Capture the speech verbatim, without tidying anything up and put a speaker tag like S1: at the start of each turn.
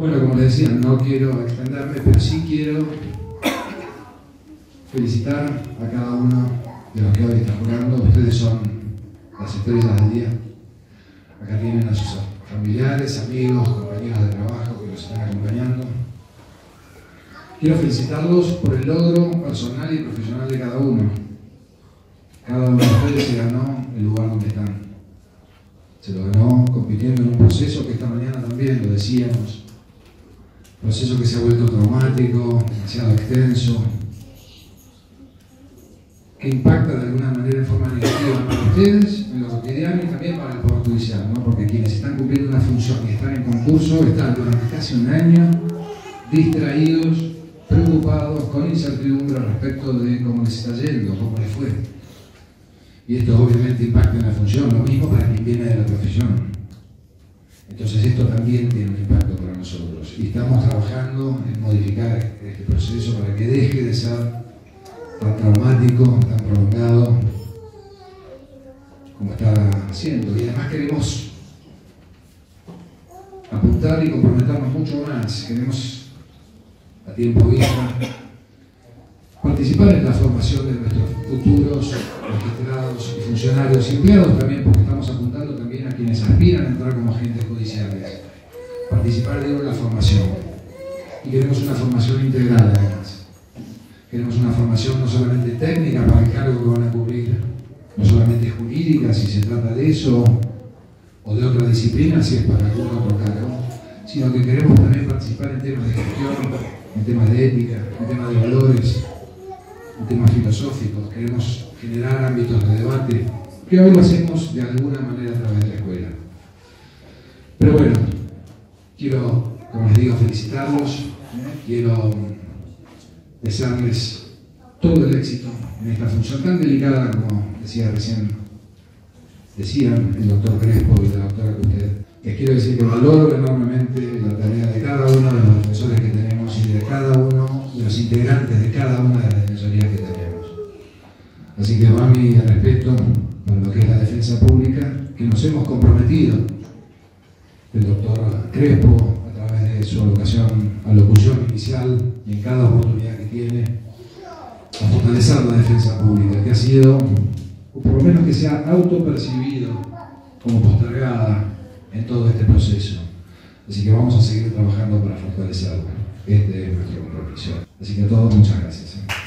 S1: Bueno, como les decía, no quiero extenderme, pero sí quiero felicitar a cada uno de los que hoy están jugando. Ustedes son las estrellas del día. Acá tienen a sus familiares, amigos, compañeros de trabajo que los están acompañando. Quiero felicitarlos por el logro personal y profesional de cada uno. Cada uno de ustedes se ganó el lugar donde están. Se lo ganó compitiendo en un proceso que esta mañana también lo decíamos. Proceso que se ha vuelto traumático, demasiado extenso, que impacta de alguna manera en forma negativa para ustedes, en lo cotidiano y también para el Poder Judicial, ¿no? Porque quienes están cumpliendo una función y están en concurso están durante casi un año distraídos, preocupados, con incertidumbre respecto de cómo les está yendo, cómo les fue. Y esto obviamente impacta en la función, lo mismo para quien viene de la profesión. Entonces esto también tiene un impacto para nosotros y estamos trabajando en modificar este proceso para que deje de ser tan traumático, tan prolongado como está haciendo. Y además queremos apuntar y comprometernos mucho más. Queremos a tiempo vista participar en la formación de nuestros futuros magistrados y funcionarios y empleados también, porque estamos apuntando también a quienes aspiran a entrar como agentes judiciales. Participar de la formación. Y queremos una formación integral además. Queremos una formación no solamente técnica para el cargo que van a cubrir, no solamente jurídica si se trata de eso, o de otra disciplina si es para algún otro cargo, sino que queremos también participar en temas de gestión, en temas de ética, en temas de valores, en temas filosóficos. Queremos generar ámbitos de debate, que hoy lo hacemos de alguna manera a través de la escuela. Pero bueno, quiero, como les digo, felicitarlos, ¿eh? Quiero desearles todo el éxito en esta función tan delicada como decía recién, decían el doctor Crespo y la doctora Custed. Les quiero decir que valoro enormemente la tarea de cada uno de los profesores que tenemos y de cada uno de los integrantes de cada una de las defensorías que tenemos. Así que va mi respeto por lo que es la defensa pública, que nos hemos comprometido, el doctor Crespo, a través de su alocación, alocución inicial y en cada oportunidad que tiene, a fortalecer la defensa pública, que ha sido, o por lo menos que se ha autopercibido como postergada en todo este proceso. Así que vamos a seguir trabajando para fortalecerla. Este es nuestro compromiso. Así que a todos, muchas gracias.